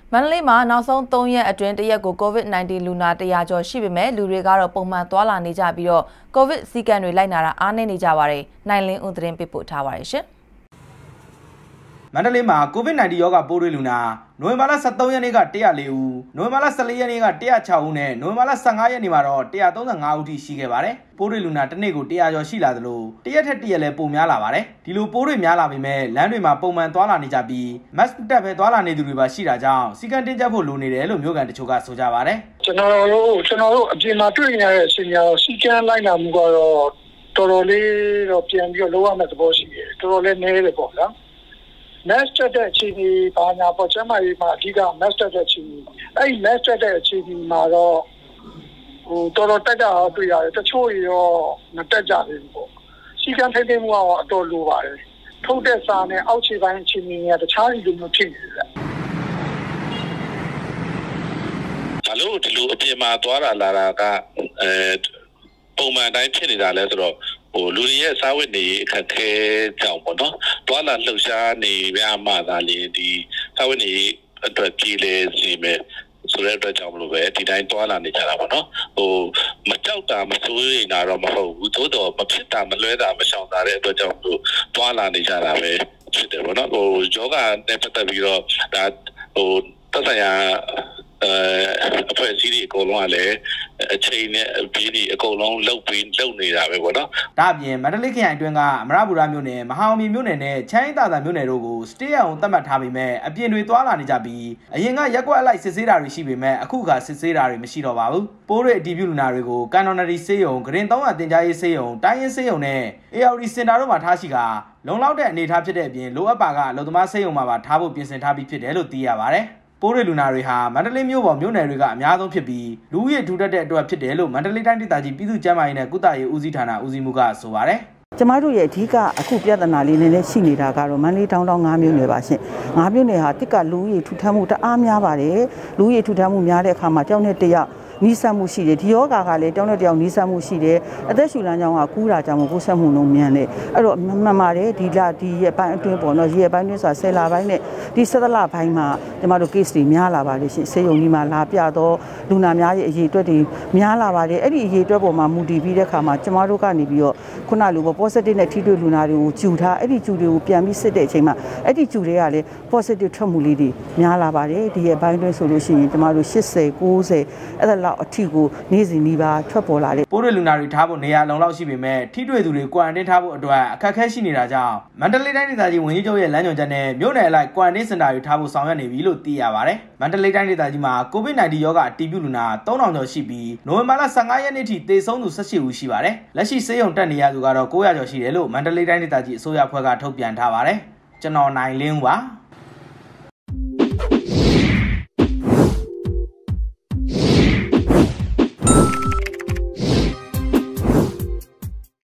မန္တလေးမှာနောက်ဆုံး3ရက်အတွင်းတရက်ကို COVID-19 လူနာ100ကျော်ရှိပေမဲ့လူတွေကတော့ပုံမှန်သွားလာနေကြပြီးတော့ COVID စည်းကမ်းတွေလိုက်နာတာအားနည်းနေကြပါတယ်။နိုင်လင်းဦးသတင်းပေးပို့ထားပါတယ်ရှင်။မန္တလေးမှာ COVID-19 ရောဂါပိုးတွေ့လူနာနိုဝင်ဘာလ13ရက်နေ့က104ဦးနိုဝင်ဘာလ14ရက်နေ့က106ဦးနဲ့နိုဝင်ဘာလ15ရက်နေ့မှာတော့135ဦးထိရှိခဲ့ပါတယ်။ပိုးတွေ့လူနာတစ်နေ့ကို100ကျော်ရှိလာသလိုတရက်ထက်တရက်လည်းပိုများလာပါတယ်။ဒီလိုပိုးတွေ့များလာပေမဲ့လမ်းတွေမှာပုံမှန်သွားလာနေကြပြီး mask တပ်ပဲသွားလာနေသူတွေပါရှိတာကြောင့်စီကံတင်ကြပ်ဖို့လိုနေတယ်လို့မြို့ကန်တချို့ကဆိုကြပါတယ်။ကျွန်တော်တို့အပြင်မှာတွေ့နေရတဲ့အချိန်များစီကံလိုက်နာမှုကတော့တော်တော်လေးတော့ပြန်ပြီးတော့လိုရမယ့်သဘောရှိတယ်။တော်တော်လေးနည်းတယ်ပေါ့နော်။ master တဲ့အခြေအနေဘာညာပေါ့ကျမကြီးမှာအဓိက master တဲ့အခြေအနေအဲ့ master တဲ့အခြေအနေမှာတော့တော်တော်တက်ကြတော့တွေ့ရတယ်တချို့ရောမတက်ကြဘူးပေါ့စီကံထိတဲ့မှုကတော့အတော်လိုပါတယ်ထုတ်တဲ့စာနဲ့အောက်ခြေပိုင်းအခြေအနေကတခြားလူမျိုးဖြစ်နေတယ်ဘာလို့ဒီလိုအပြင်မှာသွားတာလာတာကပုံမှန်တိုင်းဖြစ်နေတာလဲဆိုတော့လူတွေရဲ့စားဝတ်နေအခက်ခဲကြောင့်ပေါ့နော်တွာလာလှုပ်ရှားနေရမှသာလေဒီစားဝတ်နေအတွက်ပြည်လေစီမယ်ဆိုတဲ့အတွက်ကြောင့်မလို့ပဲဒီတိုင်းတွာလာနေကြတာပေါ့နော်မကြောက်တာမစိုးရိမ်တာတော့မဟုတ်ဘူးသို့တော့မဖြစ်တာမလွဲတာမရှောင်တာတဲ့အတွက်ကြောင့်လို့တွာလာနေကြတာပဲဖြစ်တယ်ပေါ့နော်ယောဂနဲ့ပတ်သက်ပြီးတော့ဒါသက်ဆိုင်ရာအဖွဲ့အစည်းတွေအကုန်လုံးကလည်းအချိန်နဲ့ပြည်ဒီအကုန်လုံးလုပ်နေတာပဲပေါ့နော်။ဒါအပြင်မန္တလေးခရိုင်အတွင်းကအမရပူရမြို့နယ်မဟာအောင်မြေမြို့နယ်နဲ့ချမ်းသာသာမြို့နယ်တို့ကို stay အောင်သတ်မှတ်ထားပေမဲ့အပြင်တွေသွားလာနေကြပြီးအရင်ကရက်ကွက်အလိုက်စစ်ဆေးတာတွေရှိပေမဲ့အခုကစစ်ဆေးတာတွေမရှိတော့ပါဘူး။ပိုးတွေအတည်ပြုလူနာတွေကိုကန်တော်နရီဆေးရုံဂရင်300တင်ကြားရေးဆေးရုံတိုင်းရင်းဆေးရုံနဲ့ ARD စင်တာတို့မှာထားရှိကလုံလောက်တဲ့အနေအထားဖြစ်တဲ့အပြင်လိုအပ်ပါကအလုံသမားဆေးရုံမှာပါထားဖို့ပြင်ဆင်ထားပြီးဖြစ်တယ်လို့သိရပါတယ်။ပိုးတွေလူနာတွေဟာမန္တလေးမြို့ပေါ်မြို့နယ်တွေကအများဆုံးဖြစ်ပြီးလူဦးရေထူထပ်တဲ့အတွက်ဖြစ်တယ်လို့မန္တလေးတိုင်းဒေသကြီးပြည်သူ့ကျန်းမာရေးနဲ့ကုသရေးဦးစီးဌာနဦးစီးမှုကဆိုပါတယ်ကျမတို့ရဲ့အဓိကအခုပြဿနာလေးနည်းနည်းရှိနေတာကတော့မန္တလေးတောင်9မြို့နယ်ပါရှင်9မြို့နယ်ဟာတစ်ကလူဦးရေထူထပ်မှုတအားများပါတယ်လူဦးရေထူထပ်မှုများတဲ့အခါမှာကြောက်တဲ့တယောက်နီးစပ်မှုရှိတယ်ဒီယောဂါကလည်းတောင်းတဲ့တယောက်နီးစပ်မှုရှိတယ်အသက်ရှူလမ်းကြောင်းကကူးတာကြောင့်ကိုယ်ဆက်မှုလုံးမြန်တယ်အဲ့တော့မှန်ပါတယ်ဒီရက်ပိုင်းအတွင်းပေါ့နော်ရက်ပိုင်းတွင်းဆိုတာ10လပိုင်းနဲ့ဒီ17လပိုင်းမှာကျမတို့ case တွေများလာပါလေရှင်ဆေးရုံကြီးမှာလာပြတော့လူနာများရဲ့အရေးအတွက်တွေများလာပါတယ်အဲ့ဒီအရေးအတွက်ပေါ်မှာမူတည်ပြီးတဲ့အခါမှာကျမတို့ကနေပြီးတော့ခုနလိုပေါ့ positive နဲ့ထိတွေ့လူနာတွေကိုကျူထားအဲ့ဒီကျူတွေကိုပြန်ပြီးစစ်တဲ့အချိန်မှာအဲ့ဒီကျူတွေကလည်း positive ထွက်မှုလေးတွေများလာပါတယ်ဒီရက်ပိုင်းတွင်းဆိုလို့ရှိရင်ကျမတို့80 90အဲ့ဒါအထီကိုနေ့စဉ်နီးပါးထွက်ပေါ်လာတယ်ပိုးတွေလူနာတွေထားဖို့နေရာလုံလောက်ရှိပေမဲ့ထိတွေ့သူတွေကွာရန်တင်းထားဖို့အတွက်အခက်အခဲရှိနေတာကြောင့်မန္တလေးတိုင်းဒေသကြီးဝန်ကြီးချုပ်ရဲ့လမ်းညွှန်ချက်နဲ့မြို့နယ်အလိုက်ကွာရန်တင်းစင်တာတွေထားဖို့ဆောင်ရွက်နေပြီလို့သိရပါတယ်မန္တလေးတိုင်းဒေသကြီးမှာ COVID-19 ရောဂါအတည်ပြုလူနာ3000ကျော်ရှိပြီးနိုဝင်ဘာလ15ရက်နေ့ထိသေဆုံးသူ18ဦးရှိပါတယ်လက်ရှိဆေးရုံတက်နေရသူကတော့900ကျော်ရှိတယ်လို့မန္တလေးတိုင်းဒေသကြီးအစိုးရအဖွဲ့ကထုတ်ပြန်ထားပါတယ်ကျွန်တော်နိုင်လင်းပါ